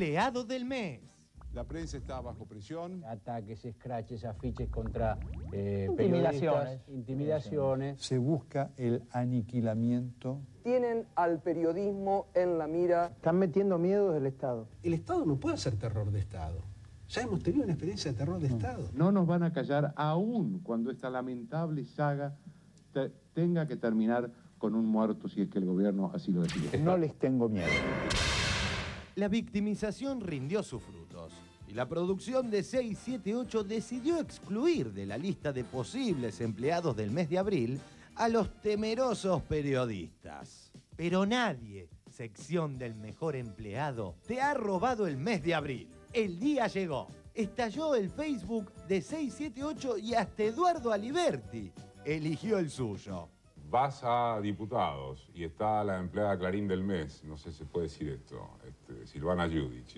Empleado del mes. La prensa está bajo presión. Ataques, escraches, afiches contra periodistas, intimidaciones. Se busca el aniquilamiento. Tienen al periodismo en la mira. Están metiendo miedo del Estado. El Estado no puede hacer terror de Estado. Ya hemos tenido una experiencia de terror de Estado. No nos van a callar aún cuando esta lamentable saga tenga que terminar con un muerto si es que el gobierno así lo decide. No les tengo miedo. La victimización rindió sus frutos y la producción de 678 decidió excluir de la lista de posibles empleados del mes de abril a los temerosos periodistas. Pero nadie, sección del mejor empleado, te ha robado el mes de abril. El día llegó. Estalló el Facebook de 678 y hasta Eduardo Aliberti eligió el suyo. Vas a diputados y está la empleada Clarín del mes, no sé si se puede decir esto, Silvana Giudici.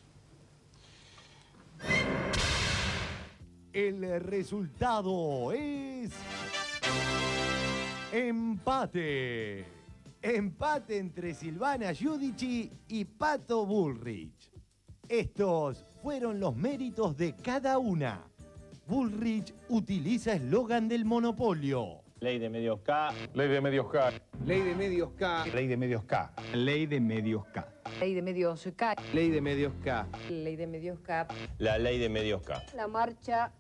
El resultado es... empate. Empate entre Silvana Giudici y Pato Bullrich. Estos fueron los méritos de cada una. Bullrich utiliza eslogan del monopolio. Ley de medios K. Ley de medios K. Ley de medios K. Ley de medios K. Ley de medios K. Ley de medios K. Ley de medios K. Ley de medios K. La ley de medios K. La marcha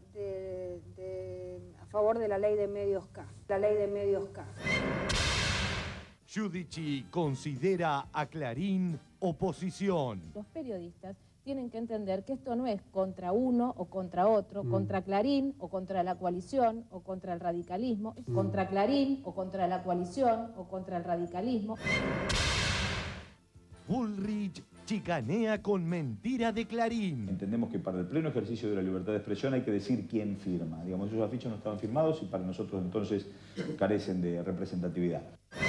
a favor de la ley de medios K. La ley de medios K. Giudici considera a Clarín oposición. Los periodistas tienen que entender que esto no es contra uno o contra otro, contra Clarín o contra la coalición o contra el radicalismo, es contra Clarín o contra la coalición o contra el radicalismo. Bullrich chicanea con mentira de Clarín. Entendemos que para el pleno ejercicio de la libertad de expresión hay que decir quién firma. Digamos, esos afiches no estaban firmados y para nosotros entonces carecen de representatividad.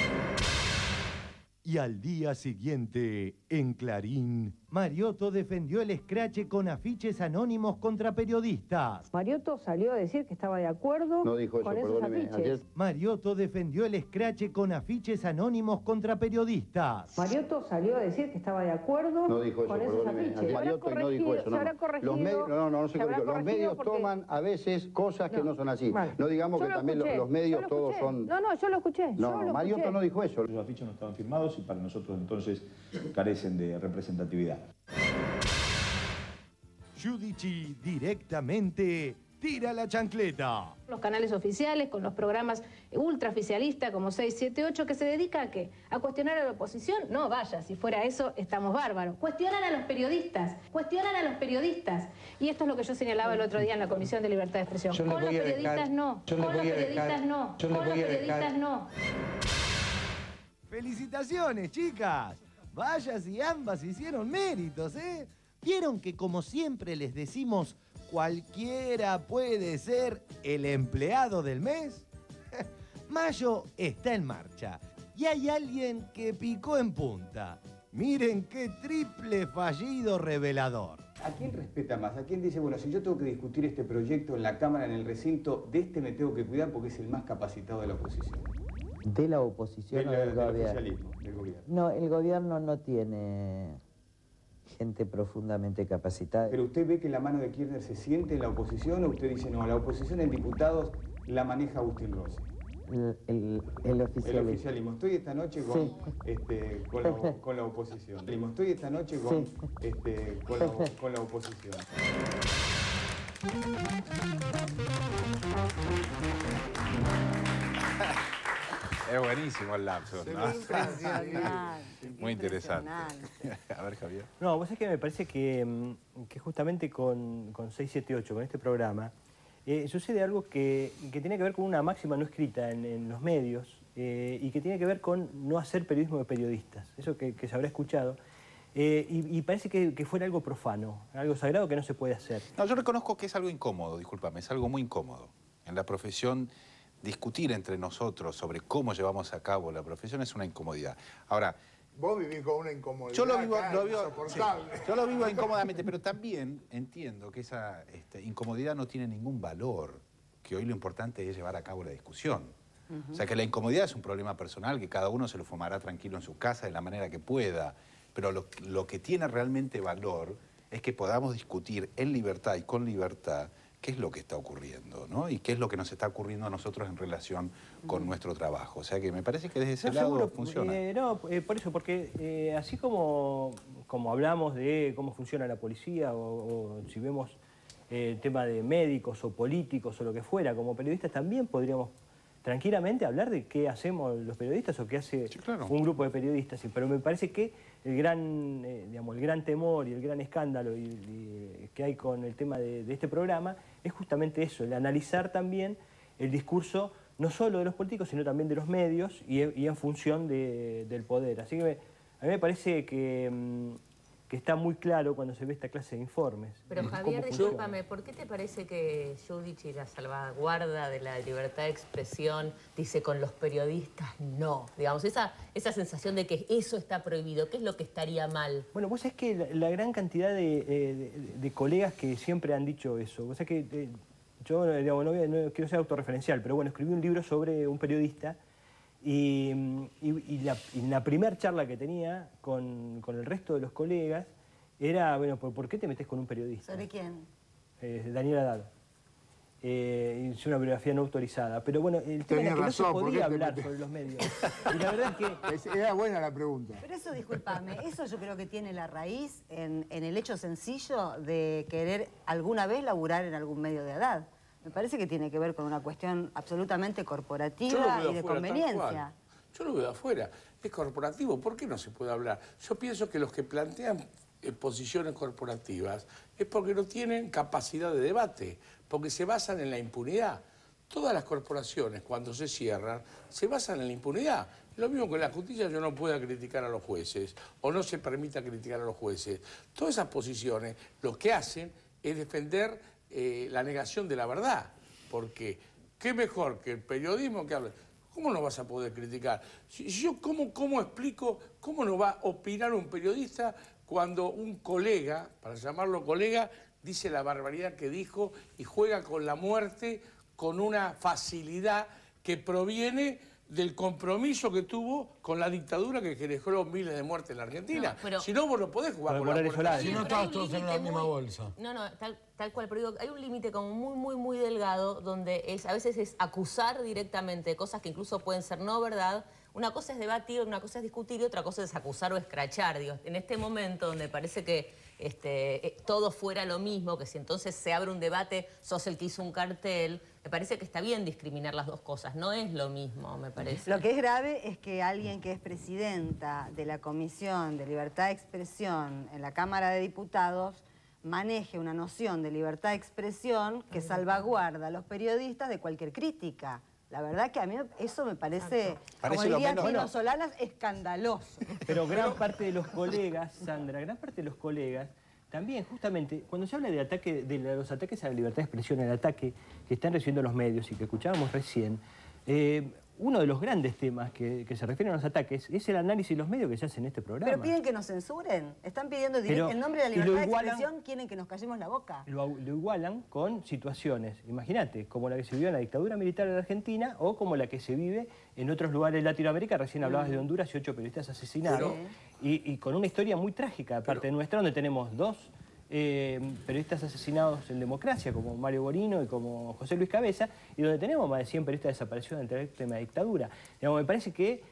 Y al día siguiente, en Clarín, Mariotto defendió el escrache con afiches anónimos contra periodistas. Mariotto salió a decir que estaba de acuerdo con esos afiches. Mariotto defendió el escrache con afiches anónimos contra periodistas. Mariotto salió a decir que estaba de acuerdo con esos afiches. Mariotto no dijo eso. Se habrá corregido. No se corrigió. Los medios toman a veces cosas que no son así. No digamos que también los medios todos son... No, yo lo escuché. No, Mariotto no dijo eso. Esos afiches no estaban firmados y para nosotros entonces carecen de representatividad. Giudici directamente tira la chancleta. Los canales oficiales con los programas ultraoficialistas como 678 que se dedica ¿a qué? ¿A cuestionar a la oposición? No, vaya, si fuera eso estamos bárbaros. Cuestionan a los periodistas, Y esto es lo que yo señalaba el otro día en la Comisión de Libertad de Expresión. Con los periodistas no, con los periodistas no, con los periodistas no. ¡Felicitaciones, chicas! Vaya si ambas hicieron méritos, ¿eh? ¿Vieron que como siempre les decimos, cualquiera puede ser el empleado del mes? Mayo está en marcha y hay alguien que picó en punta. Miren qué triple fallido revelador. ¿A quién respeta más? ¿A quién dice, bueno, si yo tengo que discutir este proyecto en la Cámara, en el recinto, de este me tengo que cuidar porque es el más capacitado de la oposición? ¿De la oposición o del gobierno? Del oficialismo, del gobierno. No, el gobierno no tiene gente profundamente capacitada. ¿Pero usted ve que la mano de Kirchner se siente en la oposición o usted dice, no, la oposición en diputados la maneja Agustín Rossi? El oficialismo. El oficialismo. Estoy esta noche con, con la oposición. Estoy esta noche con, con la oposición. Es buenísimo el lapso, ¿no? Muy interesante. A ver, Javier. No, vos es que me parece que justamente con 678, con este programa, sucede algo que tiene que ver con una máxima no escrita en los medios y que tiene que ver con no hacer periodismo de periodistas. Eso que se habrá escuchado. Y parece que fuera algo profano, algo sagrado que no se puede hacer. No, yo reconozco que es algo incómodo, discúlpame, es algo muy incómodo. En la profesión, discutir entre nosotros sobre cómo llevamos a cabo la profesión es una incomodidad. Ahora, vos vivís con una incomodidad. Yo lo vivo insoportable. Sí, yo lo vivo incómodamente, pero también entiendo que esa incomodidad no tiene ningún valor, que hoy lo importante es llevar a cabo la discusión. O sea, que la incomodidad es un problema personal, que cada uno se lo fumará tranquilo en su casa de la manera que pueda. Pero lo que tiene realmente valor es que podamos discutir en libertad y con libertad qué es lo que está ocurriendo, ¿no? Y qué es lo que nos está ocurriendo a nosotros en relación con nuestro trabajo. O sea que me parece que desde ese lado seguro, funciona. Por eso, porque así como hablamos de cómo funciona la policía o si vemos el tema de médicos o políticos o lo que fuera, como periodistas también podríamos tranquilamente hablar de qué hacemos los periodistas o qué hace un grupo de periodistas. Pero me parece que el gran temor y el gran escándalo que hay con el tema de este programa es justamente eso, el analizar también el discurso no solo de los políticos, sino también de los medios y en función del poder. Así que a mí me parece que está muy claro cuando se ve esta clase de informes. Pero Javier, discúlpame, ¿por qué te parece que Giudice y la salvaguarda de la libertad de expresión dice con los periodistas no? Digamos, esa sensación de que eso está prohibido, ¿qué es lo que estaría mal? Bueno, vos sabés que la gran cantidad de colegas que siempre han dicho eso, vos sabés que yo digamos, no quiero ser autorreferencial, pero bueno, escribí un libro sobre un periodista y la primera charla que tenía con el resto de los colegas era, bueno, ¿por qué te metes con un periodista? ¿Sobre quién? Daniel Haddad. Es una biografía no autorizada. Pero bueno, el tema era que no se podía hablar sobre los medios. Y la verdad es que... Era buena la pregunta. Pero eso, discúlpame, eso yo creo que tiene la raíz en el hecho sencillo de querer alguna vez laburar en algún medio de Haddad. Me parece que tiene que ver con una cuestión absolutamente corporativa y de conveniencia. Yo lo veo afuera. Es corporativo. ¿Por qué no se puede hablar? Yo pienso que los que plantean posiciones corporativas es porque no tienen capacidad de debate, porque se basan en la impunidad. Todas las corporaciones, cuando se cierran, se basan en la impunidad. Lo mismo que en la justicia yo no pueda criticar a los jueces o no se permita criticar a los jueces. Todas esas posiciones lo que hacen es defender la negación de la verdad, porque qué mejor que el periodismo que hable. ¿Cómo no vas a poder criticar? ¿Cómo explico, cómo no va a opinar un periodista cuando un colega, para llamarlo colega, dice la barbaridad que dijo y juega con la muerte con una facilidad que proviene del compromiso que tuvo con la dictadura que generó miles de muertes en la Argentina? Si no, vos no podés jugar con la muerte. Si no estás todos en la misma bolsa. No, tal cual, pero digo, hay un límite como muy delgado donde a veces es acusar directamente cosas que incluso pueden ser no verdad. Una cosa es debatir, una cosa es discutir y otra cosa es acusar o escrachar. Digo, en este momento donde parece que todo fuera lo mismo, que si entonces se abre un debate, sos el que hizo un cartel, me parece que está bien discriminar las dos cosas. No es lo mismo, me parece. Lo que es grave es que alguien que es presidenta de la Comisión de Libertad de Expresión en la Cámara de Diputados maneje una noción de libertad de expresión que salvaguarda a los periodistas de cualquier crítica. La verdad que a mí eso me parece como diría Tino Solanas, escandaloso. Pero gran parte de los colegas, Sandra, gran parte de los colegas, también justamente, cuando se habla de los ataques a la libertad de expresión, el ataque que están recibiendo los medios y que escuchábamos recién, uno de los grandes temas que se refieren a los ataques es el análisis de los medios que se hace en este programa. Pero piden que nos censuren. Están pidiendo en nombre de la libertad de expresión, quieren que nos callemos la boca. Lo igualan con situaciones, imagínate, como la que se vivió en la dictadura militar en la Argentina o como la que se vive en otros lugares de Latinoamérica. Recién hablabas de Honduras y 8 periodistas asesinados. Y con una historia muy trágica, aparte nuestra, donde tenemos 2 periodistas asesinados en democracia, como Mario Borino y como José Luis Cabeza, y donde tenemos más de 100 periodistas desaparecidos en el tema de dictadura. Digamos, me parece que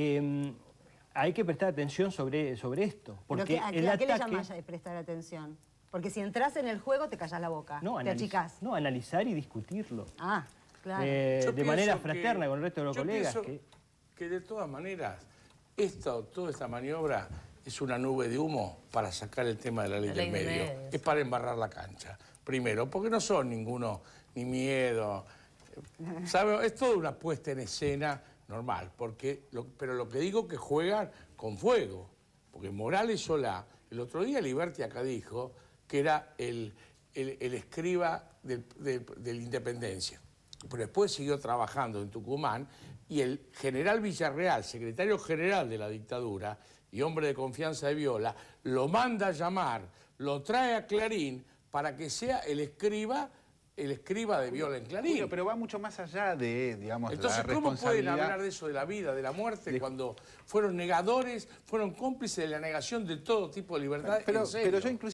hay que prestar atención sobre esto. Porque ¿A qué le llamas de prestar atención? Porque si entras en el juego te callas la boca, te achicás. No, analizar y discutirlo. Ah, claro. De manera fraterna con el resto de los colegas. Yo pienso que de todas maneras, toda esta maniobra es una nube de humo para sacar el tema de la ley del medio. Es para embarrar la cancha. Primero, porque no son ninguno, ni miedo. ¿Sabe? Es toda una puesta en escena normal. Pero lo que digo que juegan con fuego. Porque Morales Solá, el otro día Liberty acá dijo que era el escriba de la Independencia. Pero después siguió trabajando en Tucumán y el general Villarreal, secretario general de la dictadura, y hombre de confianza de Viola, lo manda a llamar, lo trae a Clarín para que sea el escriba el escriba de Viola en Clarín. Julio, pero va mucho más allá de, digamos, Entonces, la ¿cómo pueden responsabilidad? hablar de eso, de la vida, de la muerte, cuando fueron negadores, fueron cómplices de la negación de todo tipo de libertad? Pero en serio? yo incluso